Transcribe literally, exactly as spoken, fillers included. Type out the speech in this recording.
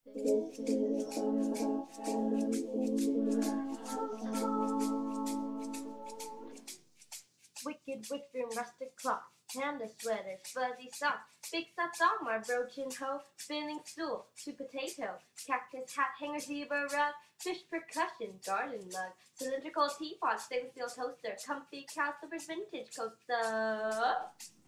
Wicked witch broom, rustic clock, panda sweater, fuzzy sock, big stuffed dog, my broachin hoe, spinning stool, sweet potato, cactus hat, hanger, zebra rug, fish percussion, garden mug, cylindrical teapot, stainless steel toaster, comfy cow slippers, vintage coaster.